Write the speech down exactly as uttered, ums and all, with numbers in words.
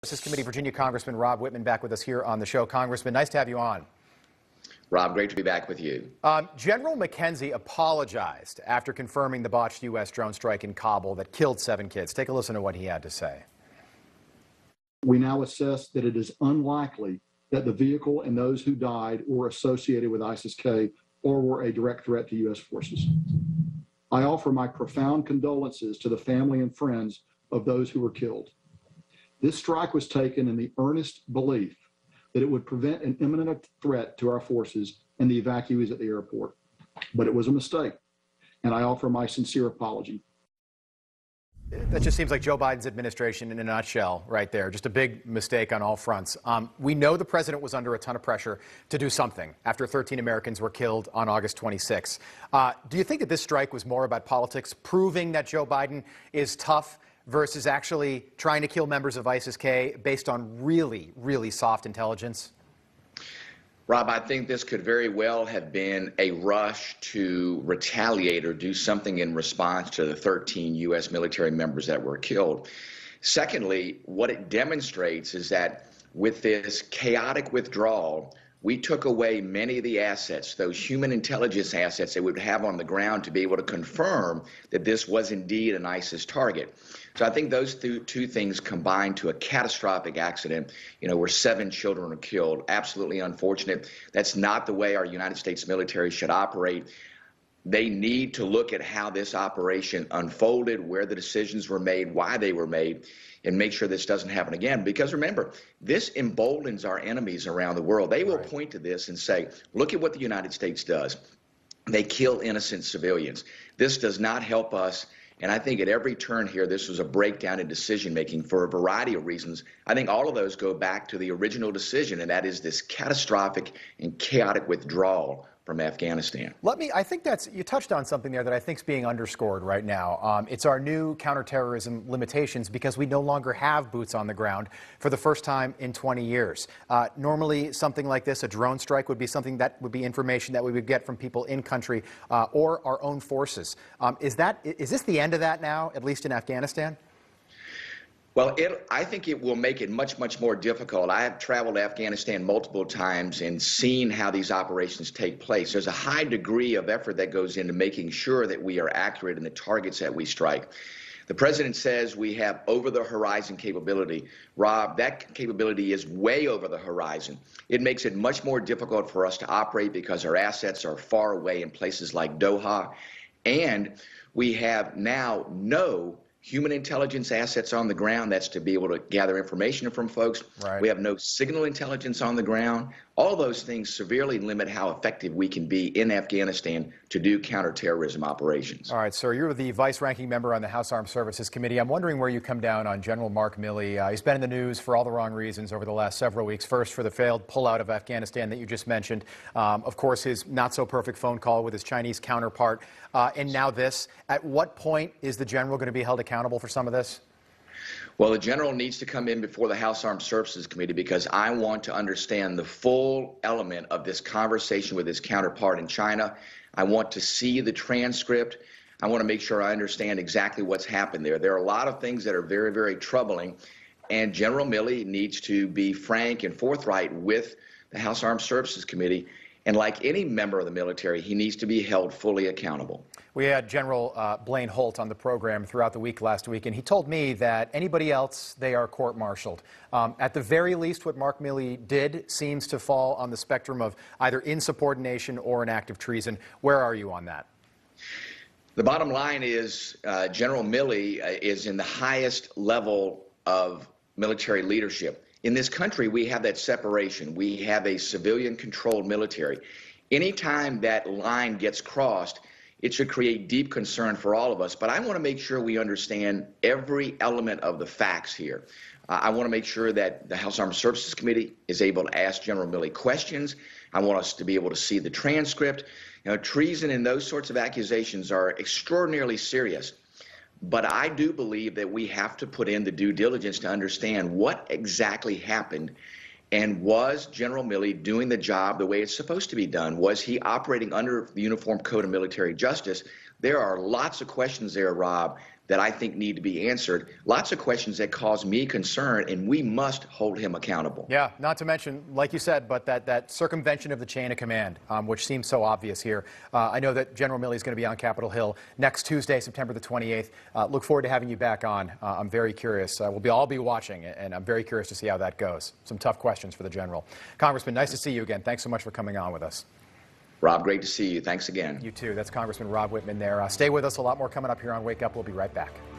Justice Committee, Virginia Congressman Rob Wittman back with us here on the show. Congressman, nice to have you on. Rob, great to be back with you. Um, General McKenzie apologized after confirming the botched U S drone strike in Kabul that killed seven kids. Take a listen to what he had to say. We now assess that it is unlikely that the vehicle and those who died were associated with ISIS-K or were a direct threat to U S forces. I offer my profound condolences to the family and friends of those who were killed. This strike was taken in the earnest belief that it would prevent an imminent threat to our forces and the evacuees at the airport. But it was a mistake, and I offer my sincere apology. That just seems like Joe Biden's administration in a nutshell right there. Just a big mistake on all fronts. Um, we know the president was under a ton of pressure to do something after thirteen Americans were killed on August twenty-sixth. Uh, do you think that this strike was more about politics, proving that Joe Biden is tough versus actually trying to kill members of ISIS-K based on really, really soft intelligence? Rob, I think this could very well have been a rush to retaliate or do something in response to the thirteen U S military members that were killed. Secondly, what it demonstrates is that with this chaotic withdrawal, we took away many of the assets, those human intelligence assets that we would have on the ground to be able to confirm that this was indeed an ISIS target. So I think those two, two things combined to a catastrophic accident, you know, where seven children are killed. Absolutely unfortunate. That's not the way our United States military should operate. They need to look at how this operation unfolded, where the decisions were made, why they were made, and make sure this doesn't happen again. Because remember, this emboldens our enemies around the world. They will right. point to this and say, look at what the United States does. They kill innocent civilians. This does not help us. And I think at every turn here, this was a breakdown in decision-making for a variety of reasons. I think all of those go back to the original decision, and that is this catastrophic and chaotic withdrawal from Afghanistan. Let me, I think that's, you touched on something there that I think is being underscored right now. Um, it's our new counterterrorism limitations because we no longer have boots on the ground for the first time in twenty years. Uh, normally, something like this, a drone strike, would be something that would be information that we would get from people in country uh, or our own forces. Um, is that, is this the end of that now, at least in Afghanistan? Well, it, I think it will make it much, much more difficult. I have traveled to Afghanistan multiple times and seen how these operations take place. There's a high degree of effort that goes into making sure that we are accurate in the targets that we strike. The president says we have over-the-horizon capability. Rob, that capability is way over the horizon. It makes it much more difficult for us to operate because our assets are far away in places like Doha. And we have now no human intelligence assets on the ground. That's to be able to gather information from folks. Right. We have no signal intelligence on the ground. All those things severely limit how effective we can be in Afghanistan to do counterterrorism operations. All right, sir, you're the vice-ranking member on the House Armed Services Committee. I'm wondering where you come down on General Mark Milley. Uh, he's been in the news for all the wrong reasons over the last several weeks. First, for the failed pullout of Afghanistan that you just mentioned. Um, of course, his not-so-perfect phone call with his Chinese counterpart. Uh, and now this. At what point is the general going to be held accountable for some of this? Well, the general needs to come in before the House Armed Services Committee because I want to understand the full element of this conversation with his counterpart in China. I want to see the transcript. I want to make sure I understand exactly what's happened there. There are a lot of things that are very, very troubling, and General Milley needs to be frank and forthright with the House Armed Services Committee. And like any member of the military, he needs to be held fully accountable. We had General uh, Blaine Holt on the program throughout the week last week, and he told me that anybody else, they are court-martialed. Um, at the very least, what Mark Milley did seems to fall on the spectrum of either insubordination or an act of treason. Where are you on that? The bottom line is uh, General Milley uh, is in the highest level of military leadership. In this country, we have that separation. We have a civilian-controlled military. Anytime that line gets crossed, it should create deep concern for all of us. But I want to make sure we understand every element of the facts here. Uh, I want to make sure that the House Armed Services Committee is able to ask General Milley questions. I want us to be able to see the transcript. You know, treason and those sorts of accusations are extraordinarily serious. But I do believe that we have to put in the due diligence to understand what exactly happened. And was General Milley doing the job the way it's supposed to be done? Was he operating under the Uniform Code of Military Justice? There are lots of questions there, Rob, that I think need to be answered. Lots of questions that cause me concern, and we must hold him accountable. Yeah, not to mention, like you said, but that, that circumvention of the chain of command, um, which seems so obvious here. Uh, I know that General Milley is going to be on Capitol Hill next Tuesday, September the twenty-eighth. Uh, look forward to having you back on. Uh, I'm very curious. Uh, we'll be all be watching, and I'm very curious to see how that goes. Some tough questions for the General. Congressman, nice to see you again. Thanks so much for coming on with us. Rob, great to see you. Thanks again. You too. That's Congressman Rob Wittman there. Uh, stay with us. A lot more coming up here on Wake Up. We'll be right back.